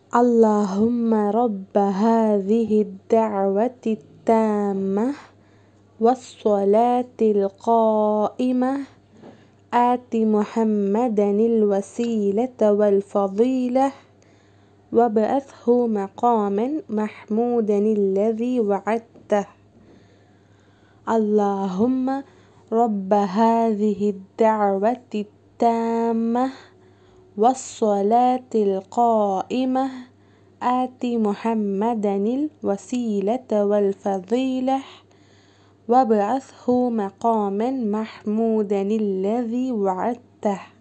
اللهم رب هذه الدعوة التامة والصلاة القائمة آت محمدا الوسيلة والفضيلة وابعثه مقاما محمودا الذي وعدته. اللهم رب هذه الدعوة التامة والصلاة القائمة آت محمدا الوسيلة والفضيلة وابعثه مقاما محمودا الذي وعدته.